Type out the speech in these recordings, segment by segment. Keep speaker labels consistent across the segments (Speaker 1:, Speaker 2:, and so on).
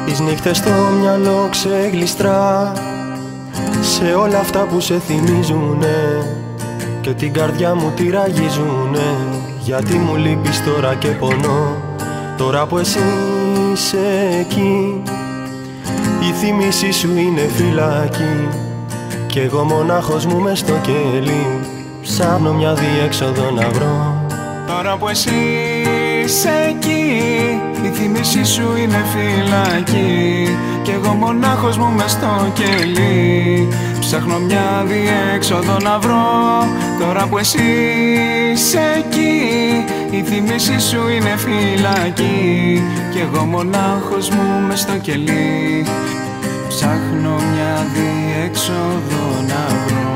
Speaker 1: Τις νύχτες στο μυαλό ξεγλιστρά σε όλα αυτά που σε θυμίζουνε και την καρδιά μου τη ραγίζουνε. Γιατί μου λείπεις τώρα και πονώ, τώρα που εσύ είσαι εκεί. Η θύμηση σου είναι φυλακή κι εγώ μονάχος μου μες στο κελί. Ψάχνω μια διέξοδο να βρω.
Speaker 2: Τώρα που εσύ είσαι εκεί, η θύμηση σου είναι φυλακή κι εγώ μονάχος μου μες στο κελί. Ψάχνω μια διέξοδο να βρω. Τώρα που εσύ είσαι εκεί, η θύμηση σου είναι φυλακή κι εγώ μονάχος μου μες στο κελί. Ψάχνω μια διέξοδο να βρω.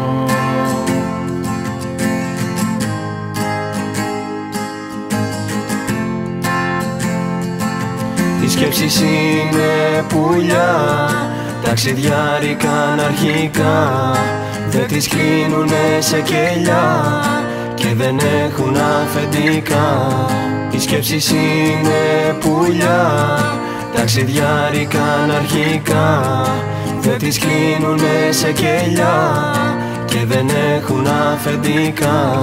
Speaker 1: Οι σκέψεις είναι πουλιά, ταξιδιάρικα αναρχικά. Δεν τις κλείνουνε σε κελιά και δεν έχουν αφεντικά. Οι σκέψεις είναι πουλιά, ταξιδιάρικα αναρχικά. Δεν τις κλείνουνε σε κελιά και δεν έχουν αφεντικά.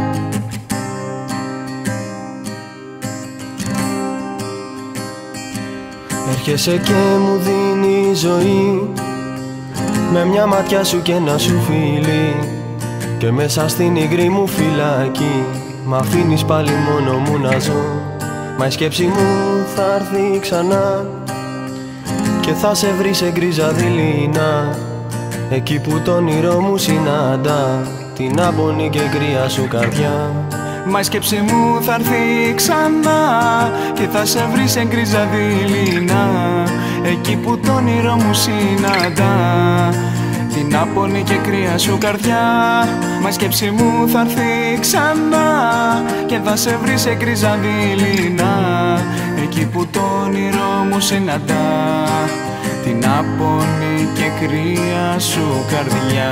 Speaker 1: Έρχεσαι και μου δίνει ζωή με μια ματιά σου και ένα σου φίλι και μέσα στην υγρή μου φυλακή μ' αφήνεις πάλι μόνο μου να ζω. Μα η σκέψη μου θα έρθει ξανά και θα σε βρει σε γκρίζα δειλινά, εκεί που το όνειρό μου συναντά την άμπονη και κρύα σου καρδιά.
Speaker 2: Μα η σκέψη μου θα έρθει ξανά και θα σε βρει σε γκρίζα δειλινά, εκεί που το όνειρό μου συναντά την άπονη και κρύα σου καρδιά. Μα η σκέψη μου θα έρθει ξανά και θα σε βρει σε γκρίζα δειλινά, εκεί που το όνειρό μου συναντά την άπονη και κρύα σου καρδιά.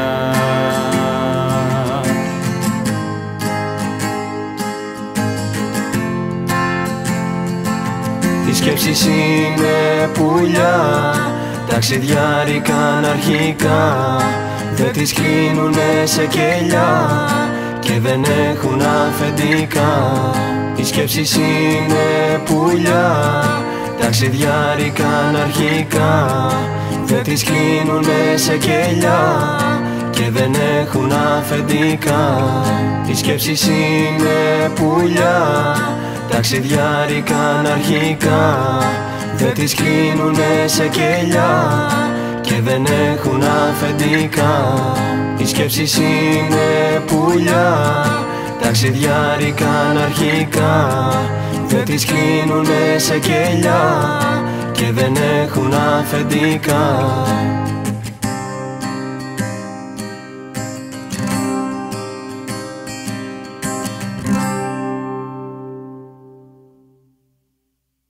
Speaker 1: Οι σκέψεις είναι πουλιά, ταξιδιάρικα αναρχικά. Δεν τις κλείνουνε σε κελιά και δεν έχουν αφεντικά. Οι σκέψεις είναι πουλιά, ταξιδιάρικα αναρχικά. Δεν τις κλείνουνε σε κελιά και δεν έχουν αφεντικά. Οι σκέψεις είναι πουλιά, ταξιδιάρικα αναρχικά. Δεν τις κλείνουνε σε κελιά και δεν έχουν αφεντικά. Οι σκέψεις είναι πουλιά, ταξιδιάρικα αναρχικά. Δεν τις κλείνουνε σε κελιά και δεν έχουν αφεντικά.